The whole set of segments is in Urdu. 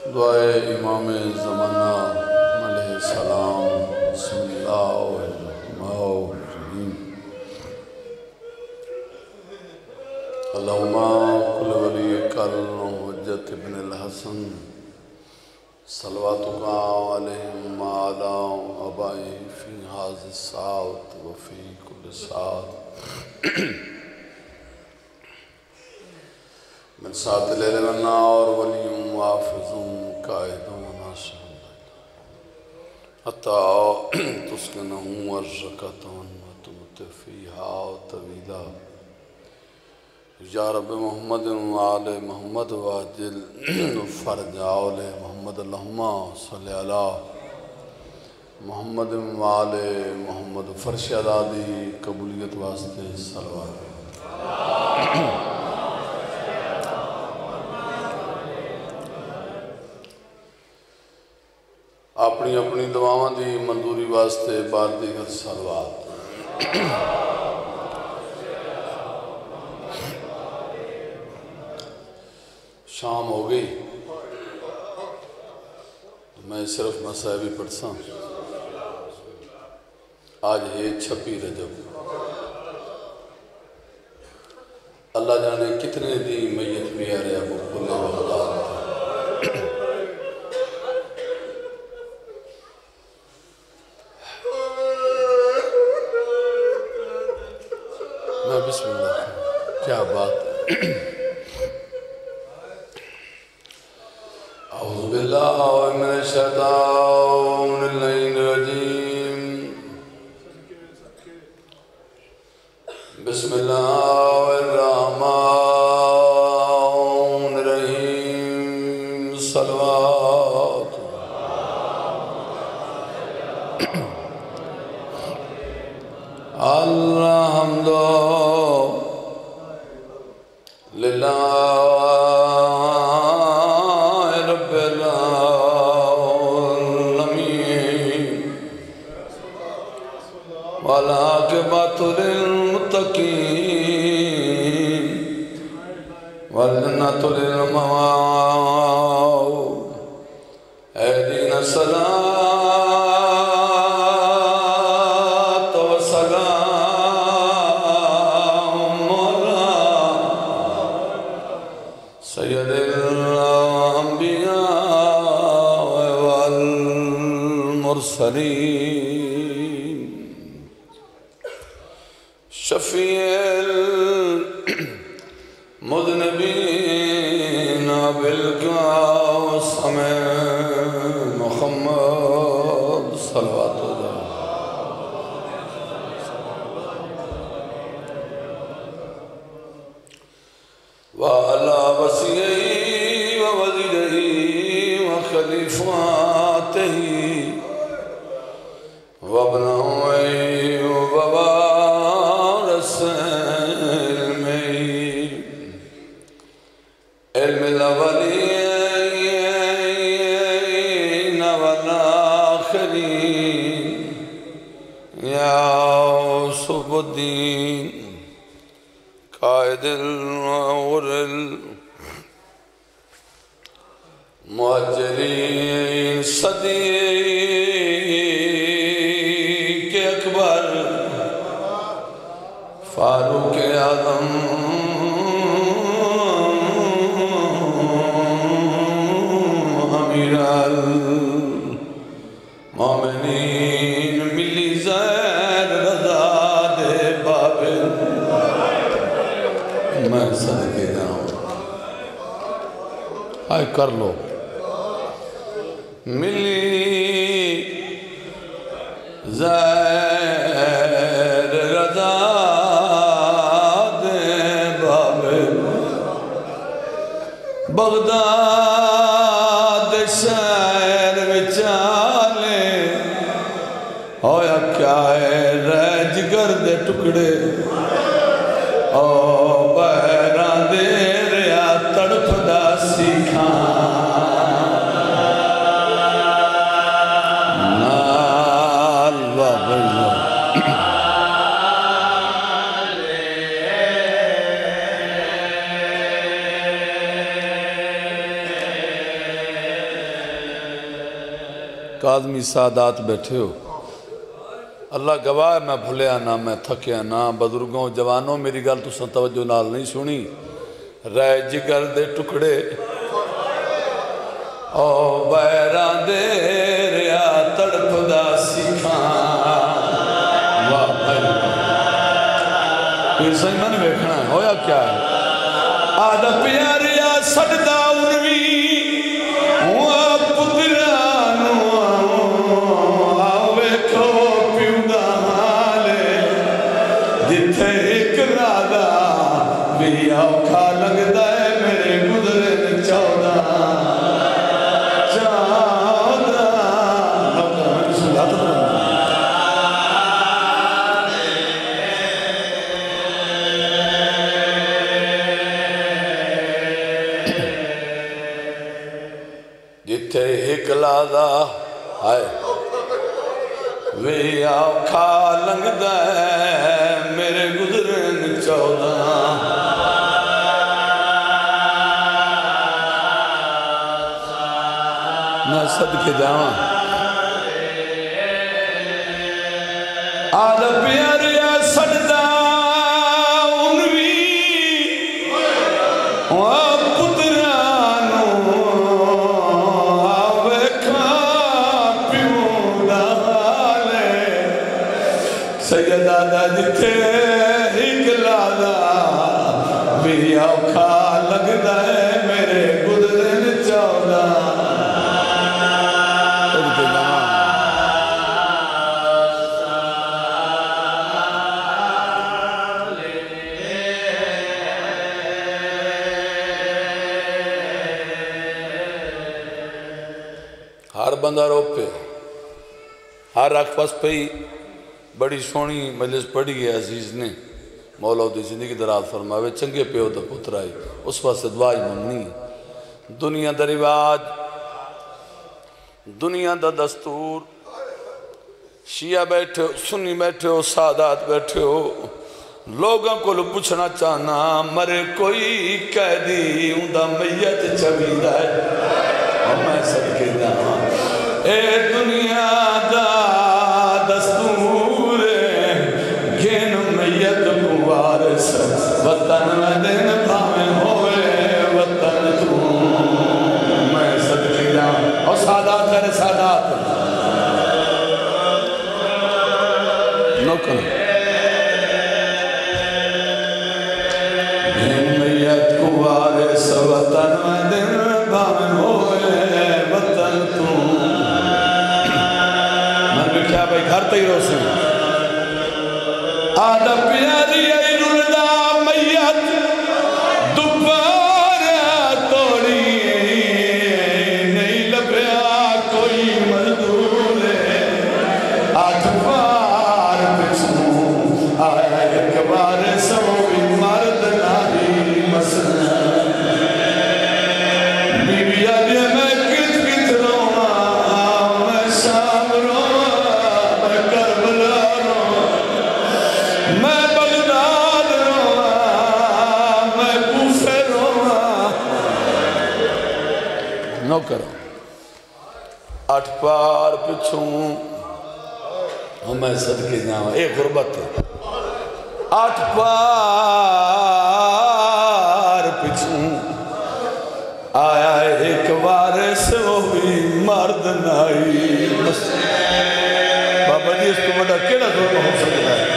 دعائے امام زمانہ علیہ السلام بسم اللہ الرحمن الرحیم اللہم کل ولیک الحجت ابن الحسن صلواتک علیہم وعلی آبائی فی هذه الساعة وفی کل ساعة من ساعت لیل والنار ولیم وحافظ قائد وناصر حتی تسکنہم ورزقتہم وتمت فیہا طویلا یا رب محمد وآل محمد واجل فرج آل محمد اللہم صلی علی محمد وآل محمد فرش عدادی قبولیت واسطے صلوات اپنی اپنی دعاواں دی منظوری واسطے بار دیگر صلوات شام ہو گئی میں صرف مسائبی پڑھساں آج ہے 26 رجب اللہ جانے کتنے دی میت پیارے ابو کلے بغداد میں بسم اللہ کیا بات اعوذ باللہ من الشیطان الرجیم بسم اللہ الرحمن الرحیم صلوات الحمد للہ رب العالمین والعاقبۃ للمتقین والجنۃ للمأوى اهدنا الصلاة والسلام على سید الانبیاء والمرسلین شفیع المذنبین بالقاسم محمد صلوات اللہ وعلى وصيه ووزيره وخليفاته وابنه ووارث علم الأولين والآخرين يا صب الدين قائد الغر المهاجرين صدیق اکبر فاروق اعظم امیر المومنین ملی زید رضا دے بابل میں صدقے جاؤں آئے کر لو ملی زید رضا دے بابل بغداد شہر وچالے ہویا کیا ہے رہ جگر دے ٹکڑے او بہران دے ریا تڑپ دا سیکھاں نال بابا کاظمی سادات بیٹھے ہو، اللہ گواہ ہے میں بھولیا نہ میں تھکیا نہ، بزرگوں جوانوں میری گل تساں توجہ نال نہیں سنی، رہ جگر دے ٹکڑے او بیران دے ریا تڑپ دا سکھان، واہ بھائی پھر صحیح میں نے بیکھنا ہے ہویا کیا ہے، آدھا پیاریا سڑدہ انوی کھا لنگدہ ہے میرے گزرن 14 میں صدقے جاواں آدھا پیاریا سڑدہ انوی سیدادہ جتھے ایک لادا بھی اوکھا لگدا ہے میرے گزرن 14 ہر بندہ رو پہ ہر رکھ پس پہ بڑی سونی مجلس پڑھی ہے عزیز نے مولا دی زندگی دراز فرماوے چنگے پیو دا پتر آئی اس واسطے دعائی ممنی دنیا دا رواج دنیا دا دستور شیعہ بیٹھے ہو سنی بیٹھے ہو سادات بیٹھے ہو لوگوں کو پوچھنا چاہنا مرے کوئی قیدی اندہ میت چویدہ ہے اور میں صدقے جاواں اے دنیا دا دستور گھن میت کو وارث وطن میں دن بھامن ہوئے وطن تو میں صدقے جاواں اور سادات کرے سادات نوکر گھن میت کو وارث وطن میں دن بھامن ہوئے وطن تو من بھی کیا بھائی گھر تے ہی روسیں آدھا پیاری ای رلدہ میت دوبارہ توڑی نہیں لبیا کوئی مزدور آٹھ بار پچھوں آیا ایک بار سوئی مرد ناری مسئلہ بیوی آدھے میں کت کت رواں میں شام رواں میں کربلا رواں میں بغداد رواں میں کوفے رواں نو کرو آٹھ پار پچھوں میں صدقے جاواں ایک غربت ہے آٹھ پار پچھوں آیا ایک وارث وہ بھی مرد نائی بابا جی اس کو بڑا کیڑا دونوں ہو سکتا ہے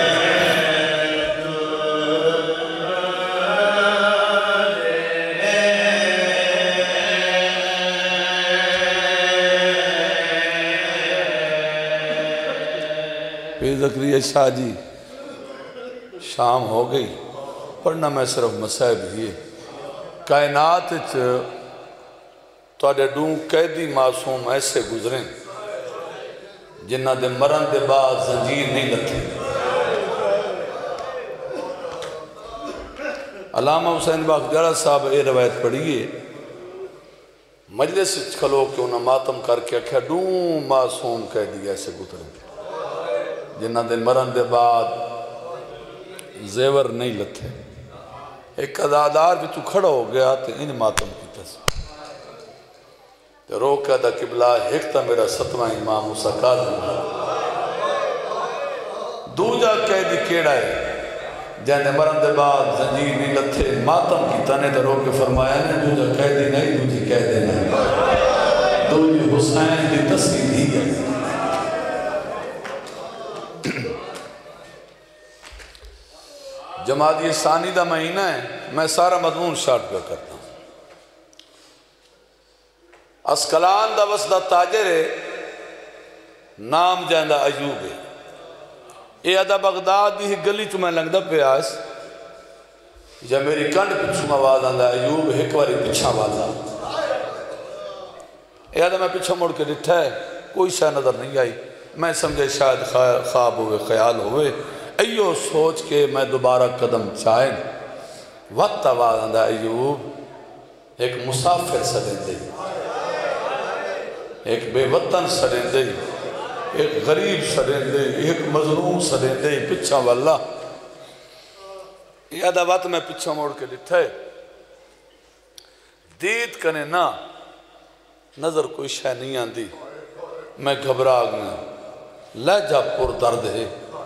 پھر زکریہ شاہ جی شام ہو گئی پڑھنا میں صرف مسائب ہی کائنات توڑے ڈوں قیدی معصوم ایسے گزریں جنہ دے مرن دے بعد زنجیر نہیں لتھی علامہ حسین باقجارہ صاحب اے روایت پڑھئیے مجلس کھلو کہ انہاں ماتم کر کے کہا ڈوں معصوم قیدی ایسے گزریں جنہ دے مرن دے بعد زیور نہیں لتھے ایک ادادار بھی تو کھڑا ہو گیا تو ان ماتم کی تس روکا دا قبلہ ایک تا میرا 7واں امام موسیٰ کاظم دوجا قیدی کیڑا ہے جہنے مرن دے بعد زنجیر نہیں لتھے ماتم کی تانے دا روکے فرمایا نے دوجا قیدی نہیں دوجی قیدی نہیں دوجی حسین دی تصویر ہی ہے جمادی ثانی دا مہینہ ہے میں سارا مضمون شارٹ پہ کرتا ہوں اسکلان دا وسدہ تاجر ہے نام جاندہ ایوب ہے یہ ادھا بغداد دی گلی چو میں لنگ دا پیاس یا میری کنڈ پچھو آواز آندہ ایوب ایک واری پچھا والا یہ ادھا میں پچھا مڑ کے ڈٹھا ہے کوئی شاہ نظر نہیں آئی میں سمجھے شاید خواب ہوئے خیال ہوئے ایو سوچ کے میں دوبارہ قدم چاہیں وقت آواز آندہ ایوب ایک مسافر سڑیں دے ایک بے وطن سڑیں دے ایک غریب سڑیں دے ایک مظلوم سڑیں دے پچھا واللہ یہ آدھا وقت میں پچھا موڑ کے لٹھے دید کنے نا نظر کوئی شہ نہیں آندی میں گھبرا گیا لہجہ پر درد ہے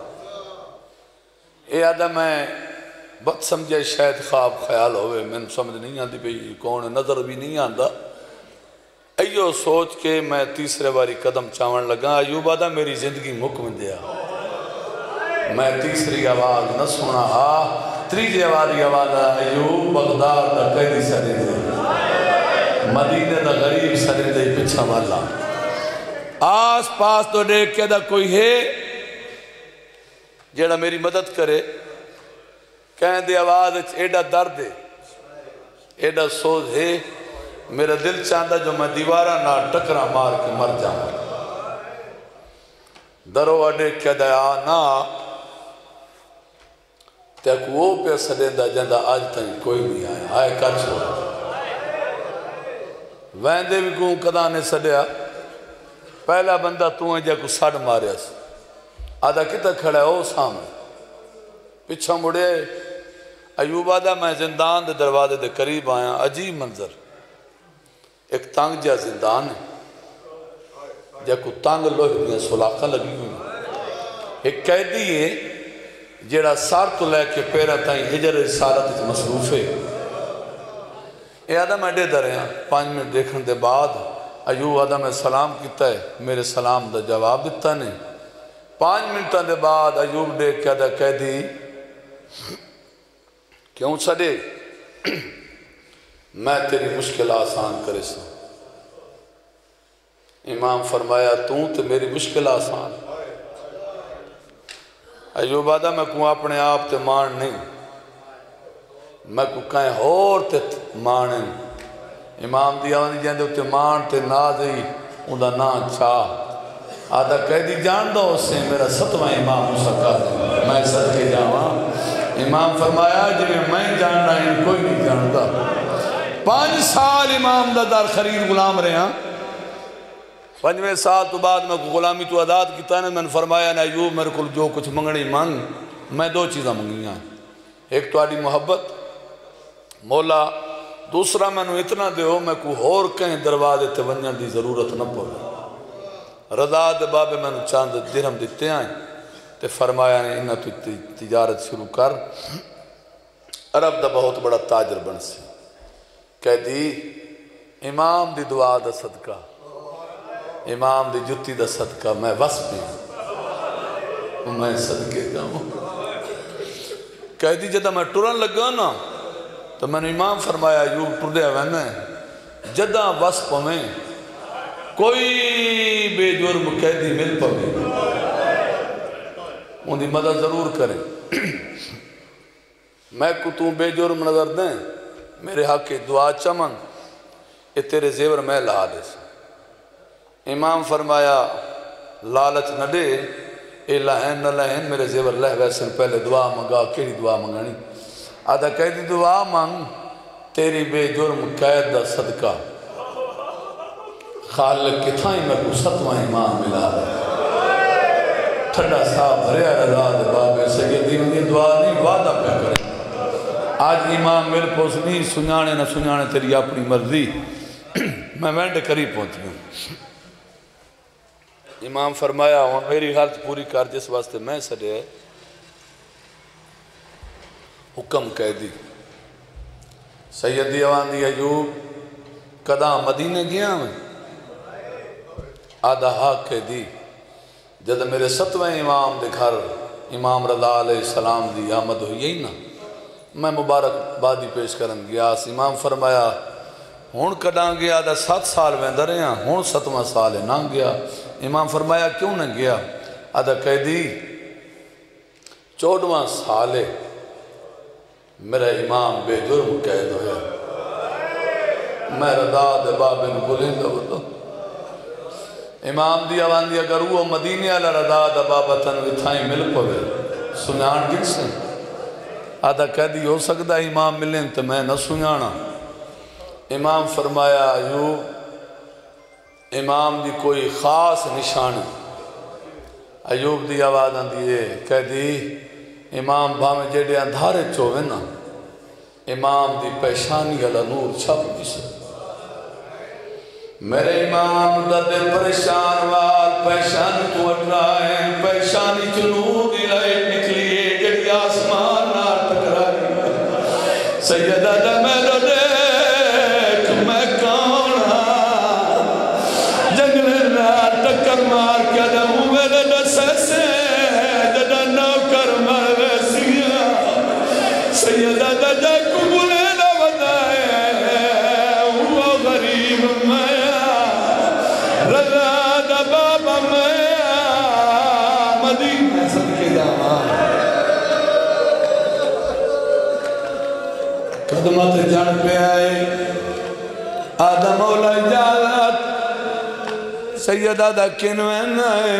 یہ آدھا میں بات سمجھے شاید خواب خیال ہوئے میں سمجھ نہیں آندی پہ کون نظر بھی نہیں آندہ ایو سوچ کے میں تیسرے باری قدم چاون لگا ایوب آدھا میری زندگی مکم دیا میں تیسری آواز نہ سنا تریجی آواز ایوب بغداد دا قیدی سرے دے مدینہ دا غریب سرے دے پچھا والا آس پاس تو دیکھ کے دا کوئی ہے جیڑا میری مدد کرے کہیں دے آواز ایڈا درد ہے ایڈا سوز ہے میرا دل چاندہ جو میں دیوارہ نہ ٹکرا مار کے مر جاؤں درو اڈے کیا دیا نا تیک وہ پہ سڑیندہ جندہ آج تک کوئی نہیں آیا آئے کچھ ہو ویندے بھی کون قدا نے سڑیا پہلا بندہ تو ہیں جا کو سڑ ماریا سی آدھا کتا کھڑا ہے او سامنے پچھا مڑے ایوب آدھا میں زندان دے دروازے دے قریب آیا عجیب منظر ایک تانگ جا زندان ہے جا کو تانگ لوہ دیا سلاخہ لگی ہوئی ایک قیدی ہے جیڑا سار تو لے کے پیرا تائیں حجر رسالت مصروف ہے اے آدھا میں دے در ہیں 5 منٹ دیکھن دے بعد ایوب آدھا میں سلام کیتا ہے میرے سلام دا جواب دیتا نہیں 5 منٹاں دے بعد ایوب دیکھ کے آدھا قیدی کیوں سڑے میں تیری مشکل آسان کرے سا امام فرمایا تو میری مشکل آسان ایوب آدھا میں کو اپنے آپ تے مان نہیں میں کو کہیں اور تے مانے امام دیا ونی جہاں تے مان تے نازی اندھا نا چاہ آدھا قیدی جان دو اس سے میرا 7واں امام موسیٰ کاظم میں صدقے جاواں امام فرمایا جب میں جاننا ہے کوئی نہیں جانتا 5 سال امام دا دار خرید غلام رہے ہیں 5ویں سال تو بعد میں غلامی تو عداد کیتا ہے میں نے فرمایا نا ایوب میرے کو جو کچھ منگنی مانگ میں 2 چیزیں منگی ہیں ایک تو آڑی محبت مولا دوسرا میں نے اتنا دے ہو میں کو اور کہیں دروازے تے ونجن دی ضرورت نہ پڑے رضا دے بابے میں نے چاند درہم دیتے ہیں تے فرمایا نے انہا تو تجارت شروع کر عرب دا بہت بڑا تاجر بن سی کہہ دی امام دی دعا دا صدقہ امام دی جتی دا صدقہ میں وصف ہوں میں صدقے جاؤں کہہ دی جدہ میں ٹرن لگا نا تو میں نے امام فرمایا ایوب ٹردے ہوئے جدہ وصف میں کوئی بے جرم قیدی مل پڑے ان دی مدد ضرور کریں میں کو تو بے جرم نظر دیں میرے حق کی دعا چمن یہ تیرے زیور میں لہا دے سے امام فرمایا لالچ نہ دے اے لہن نہ لہن میرے زیور لہ ویسن پہلے دعا منگا کیڑی دعا منگانی آدھا قیدی دعا مانگ تیری بے جرم قید دا صدقہ خالق کتھائیں میں کو 7واں امام ملا ٹھنڈا صاحب بھریا رضا دے بابے سیدی ان دعا نہیں وعدہ پہ کریں آج امام میرے پوس نہیں سنانے نہ سنانے تیری اپنی مرضی میں وینڈ قریب پہنچ گیا امام فرمایا ہوں میری غلط پوری کر جس واسطے میں سڑے حکم کہہ دی سیدی آواندی ایوب قدام مدینے گیا میں آدھا حق کہہ دی جد میرے 7ویں امام دے گھر امام رضا علیہ السلام دی آمد ہوئی یہی نا میں مبارک بادی پیش کرن گیا امام فرمایا ہون کڈاں گیا دا 7 سال میں در ہیں ہون 7واں سال ہے نہ گیا امام فرمایا کیوں نہ گیا آدھا کہہ دی 14واں سال ہے میرا امام بے جرم قید ہویا میں رضا دے بابن بلند ہوتا امام دی آوان دی اگر وہ مدینے علی رضا دے بابا تنوی تھائیں مل پوے سنیان گن سے آدھا کہہ دی ہو سکتا امام ملیں تو میں نہ سنیانا امام فرمایا ایوب امام دی کوئی خاص نشانی ایوب دی آواز دیئے کہہ دی امام بھامے جیڑے اندھارے چوئے نا امام دی پیشانی علی نور چھپ جسے میرے امام دا دل پریشان وال پیشانی تو اٹھرائیں پیشانی چنور دی لائٹ نکلیے جڑی آسمان نار ٹکرائی سیدہ دا میرے دیکھ میں کون ہاں جنگل نار ٹکر مار کیا دا میرے دسے سے جدا نوکر مروے سیا سیدہ دا جا کبولے دا ودائے وہ غریب میں رضا دا بابا میں مدینہ صدقے جامان قدمت جان پہ آئے آدم مولا اجازت سیدہ دا کنوین آئے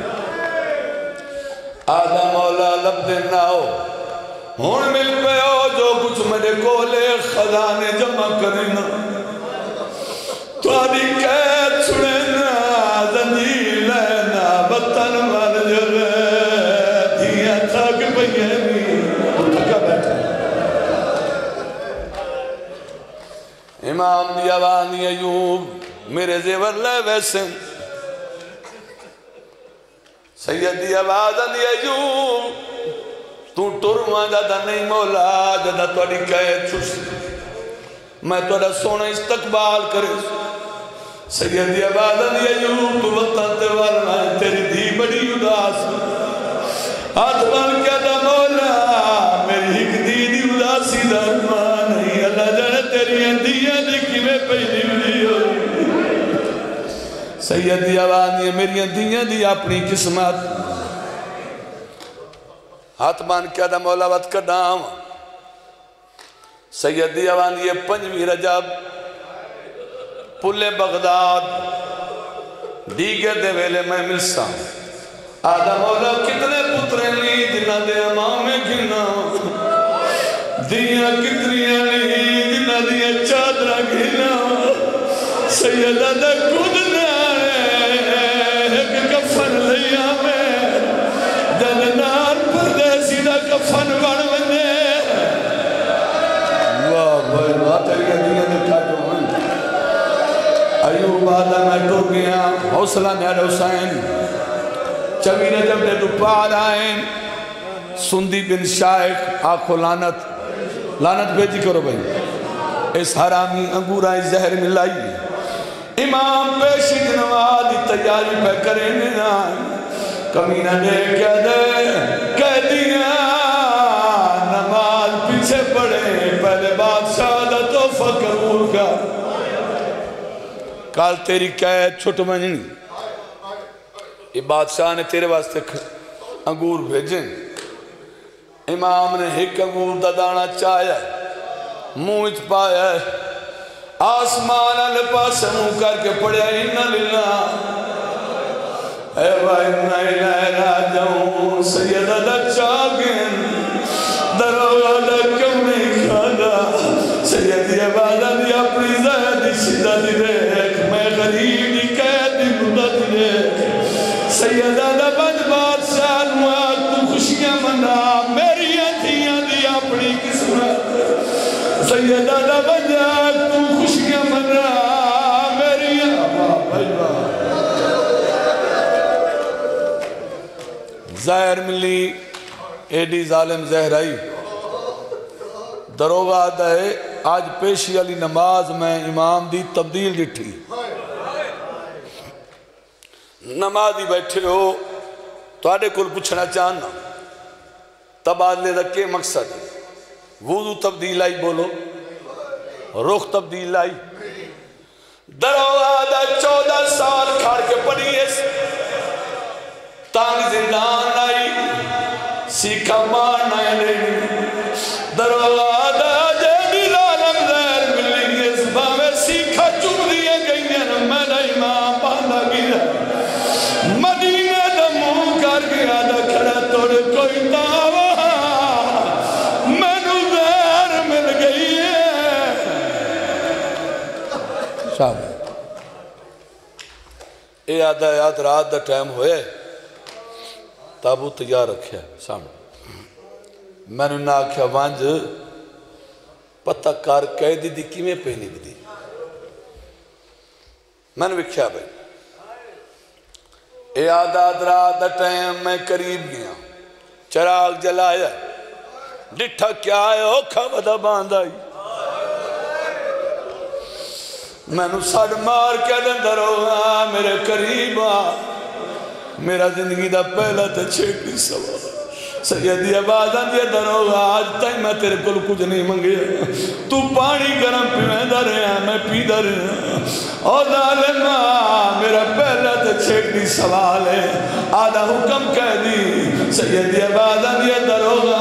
آدم مولا لب دینا ہو ہون مل پہ ہو جو کچھ میرے کولے خزانے جمع کرنا تو آدھی قید چھڑینا زنجیر لینا بطن مر جلے دیا تھک پہیے بھی تھکا بیٹھا امام دی آوانی ایوب میرے زیور لے ویسے سیدی آواز دی ایوب تو ٹرما جادا نہیں مولا جادا توڑی قید چھوڑ میں توڑا سونا استقبال کرے سیدی آواز دی ایوب تو وطن تیوار میں تیری دی بڑی اداس ہاتھ بان کیا دا مولا میری ایک دی اداسی دا مان نہیں اللہ جانے تیری اندیاں دیکھی میں پہلی ملی ہوئی سیدی آوانی میری اندیاں دی اپنی قسمت ہاتھ مان کیا دا مولا وقت کا نام سیدی آوانی 5 رجب پلے بغداد دیگر دے ویلے میں ملسا آدھا مولا کتنے پترے لی جنہ دے امام میں گھنا دیا کتریاں لی جنہ دیا چادرہ گھنا سیدہ دا کودنا ایک کفن لیا میں دلنار پردیسی دا کفن بڑھ بنے واہ بھائی واہ تیری دیا دکھا جو ہیں ایوب آدھا میں ٹر گیا حوصلہ نیار حسین چویر جب نے دوپار آئیں سندی بن شائق آنکھو لانت بھیجی کرو بھائی اس حرامی انگورائی زہر ملائی امام پیشی جنوادی تیاری پہ کرنے آئیں کمینہ دے کیا دے کہہ دیا نماز پیچھے پڑے پہلے بادشاہ دا توفہ قبول کا کال تیری قید چھوٹ منی یہ بادشاہ نے تیرے واسطے انگور بھیجیں امام نے ایک انگور دا دانا چایا منہ اچ پایا آسمان علی پاس منہ کر کے پڑیا انہا للہ اے بھائی نائی لائے راجعوں سیدہ دا چاگن دروگا دا کم نہیں کھانا سیدی عبادہ دی اپنی زیادی شدہ دی دیکھ میں غریب دی قید دی مدہ دی دیکھ سیدہ دا بند بادشاہ نوات تو خوشیاں منا میری اتھیاں دی اپنی قسمت سیدہ دا بند تو خوشیاں منا زہر ملی ایڈی ظالم زہر آئی دروگا آدھا ہے آج پیشی علی نماز میں امام دی تبدیل ڈٹھی نمازی بیٹھے ہو تو آدھے کل پوچھنا چاہنا تبادلے رکھے مقصد وضو تبدیل آئی بولو رخ تبدیل آئی دروگا آدھا 14 سال کھاڑ کے پڑی ہے تانگ زندان آئی سیکھا مارنا ہے دروگا آدھا جیدی لالم زہر ملی اس باوے سیکھا چک دیئے گئی ہیں میرا امام باندھا گیا مدینہ دمو کر گیا دا کھڑا توڑ کوئی دعویٰ میں نو زہر مل گئی ہے شاہ اے آدھا یاد رات دا ٹائم ہوئے تابوت تیار رکھیا سامنے میں نے نہ آکھیا وانج پتہ کار قیدی دی کیمیں پہنی دی میں نے بکھیا بھائی اے آدھا رات دا ٹائم میں قریب گیا چراغ جلایا ڈٹھا کیا ہے اوکھا ودا باندھ آئی میں نے ساڑ مار کے اندر ہوگا میرے قریب میرا زندگی دا پہلا تا چھیٹی سوال سیدی آبادان دیا دروگا آج تائیں میں تیرے کل کچھ نہیں منگے تو پانی گرم پیویں در رہا میں پی در رہا اور ظالمہ میرا پہلا تا چھیٹی سوال ہے آدھا حکم کہہ دی سیدی آبادان دیا دروگا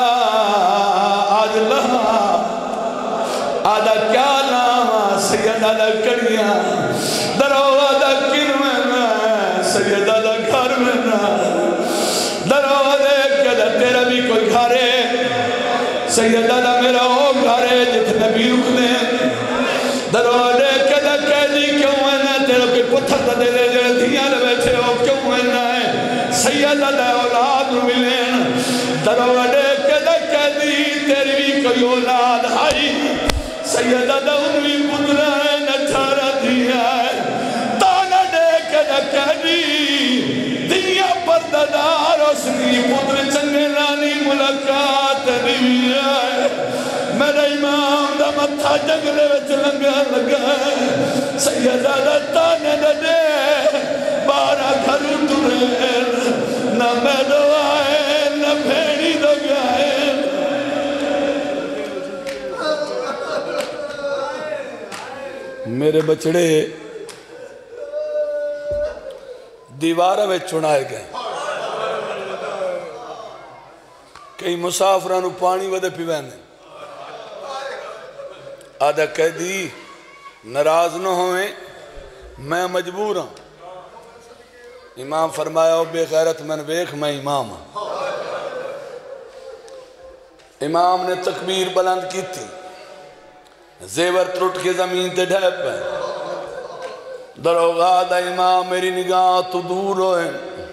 آج لہا آدھا کیا نام سید آدھا کڑیاں دروگا دا کنویں سید آدھا گھر میں دروگا دیکھ کے تیرا بھی کوئی گھر ہے سید آدھا میرا وہ گھر ہے جتنے بھی رک دیں دروگا دیکھ کے کہہ دی کیوں ہے نا تیرا کوئی پتھر دے دے دے دھیاں بیٹھے ہو کیوں ہے نا سید آدھا اولاد ملیں دروگا دیکھ کے کہہ دی تیری بھی کوئی اولاد آئی سید آدھا انوی پترہ ہے نچھارا دیا ہے تانا دیکھ کے کہہ دی دنیا پر ددار اسنی پتر چنگے لانی ملاقات دیا ہے میرا امام دا متھا جنگلے وچ لنگا لگا ہے سید آدھا تانے دے بارہ گھروں ترے نہ میں دوائے نہ بھیڑی دگائے میرے بچڑے دیوارہ میں چنائے گئے کئی مسافرانو پانی ودے پیوینے آدھا کہہ دی ناراض نہ ہوئیں میں مجبور ہوں امام فرمایا او بے غیرت من ویکھ میں امام ہوں امام نے تکبیر بلند کی تھی زیور ترٹ کے زمین تے ڈھیپ ہے دروگا دا امام میری نگاہ تو دور ہوئے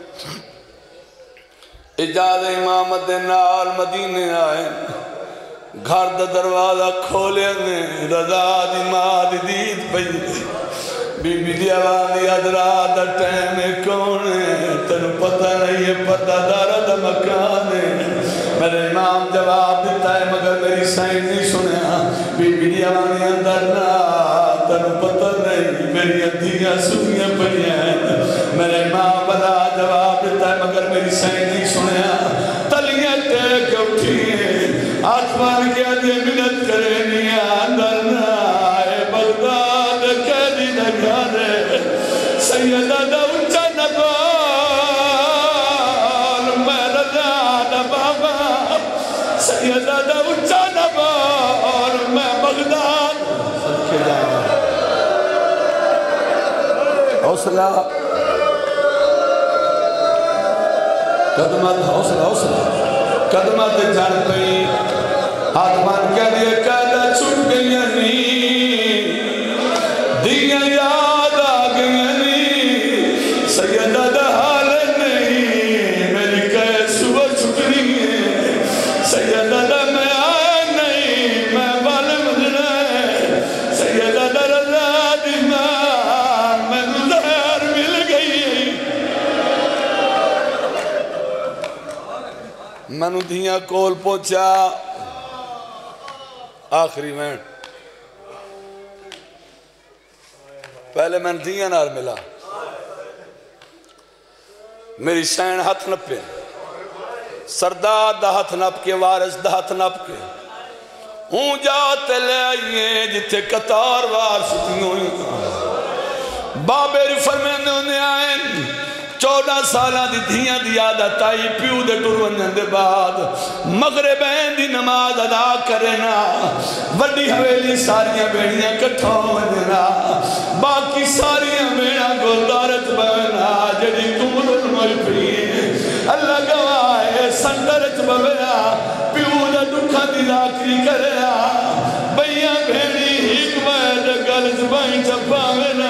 اجازہ امامت نال مدینے آئے گھر دا دروازہ کھولے نے رضا دی ماں دی دید پئی بی بی دیوانی ادرا دا ٹیم کون ہے تنو پتہ نہیں ہے پتہ دارا دا مکان ہے میرے امام جواب دیتا ہے مگر میری سائن نہیں سنیا بی بی دیوانی اندر نا تنو پتہ نہیں میری ادھیاں سنیاں پڑیاں ہیں میرے امام بلا جواب دیتا ہے مگر میری سائن نہیں سنیا تلیاں ٹیک اٹھی ہیں آسمان کے آدھے منت کرے نیا اندر نا آئے بغداد قیدی نگارے سیدہ دا اچھا نبال میں رضا نبابا سیدہ دا اچھا نبال میں بغداد صدقے جائے حوصلہ قدمت حوصلہ قدمت جان پئی آسمان کے لیے قیدہ چھٹ گئی نہیں دیاں یاد آ گئی نہیں سیدہ دا حال نہیں میری قید صبح چھٹ رہی ہے سیدہ دا میں آئے نہیں میں والے مجھنا ہے سیدہ دا رضا دیمان میں زہر مل گئی میں دھیاں کول پہنچا آخری میں پہلے میں دھیاں نار ملا میری شین ہاتھ نپے سردار دا ہاتھ نپ کے وارث دا ہاتھ نپ کے ہوں جاتے لے آئیے جتے قطار وار ستی ہوئی بابے فرمیندے ہونے آئیں 14 سالہ دی دھیاں دی عادت آئی پیو دے ٹرونن دے بعد مغربین دی نماز ادا کرنا وڈی حویلی ساریاں بیڑیاں کٹھوں وننا باقی ساریاں بیڑا گلدارت بنا جڑی کمرن مل پڑیے اللہ گواہ سندرت بنا پیو دے دکھا دی ذاکری کرنا بیاں بیڑی حکمت گلز بائیں چپا ونا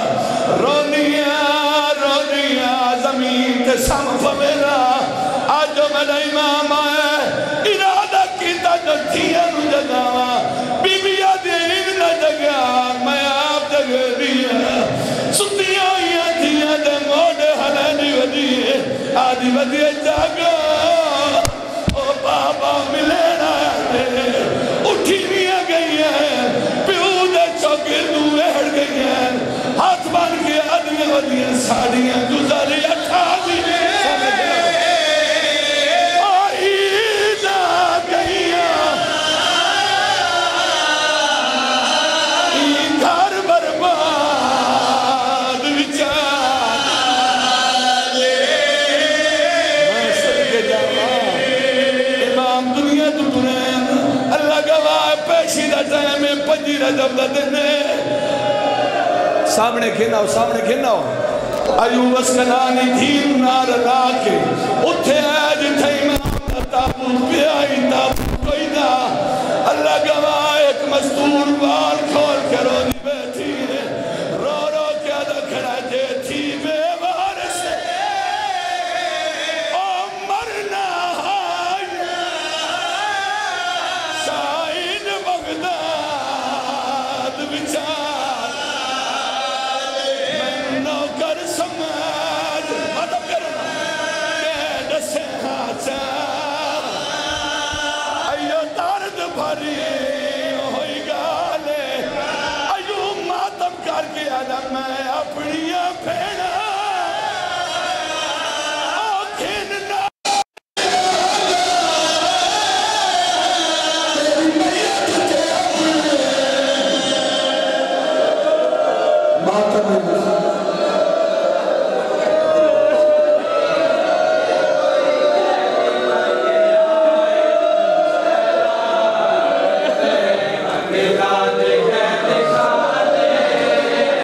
رونیاں زمین تے سم فمینا آج جو میرا امام آئے ارادہ کیتا جو دھیاں نو جگاواں بی بی آدھین نہ جگا میں آپ جگہ دیا ستیاں یا دھیاں دے موڑے حلینی ودیے آدھی ودیے جاگا او بابا ملینا ہے اٹھی نہیں گئی ہے پیو دے چوکے دو اہڑ گئی ہے ہاتھ بان کے آدھیاں ودیاں ساڑیاں گزاری اٹھا دی آئی نہ گئیاں این گھر برباد وچار میں صدقے جاواں امام دنیا تو دنین اللہ گواہ پیشی دا ٹائم میں پنجی رجب دا دینے سامنے کھینا ہو ایوب اسکنانی دھیر نار لاکے اتھے آج تھے امام دا تابوت پہ آئی تابوت کوئی دا اللہ گواہ ایک مستور بال کھول کے رو